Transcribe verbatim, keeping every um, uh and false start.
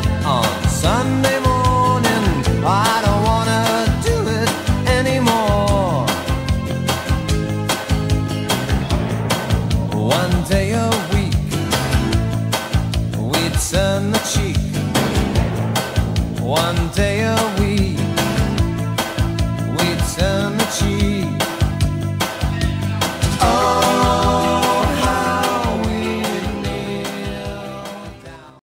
out on Sunday morning. I don't wanna do it anymore. One day a week we'd turn the cheek. One day a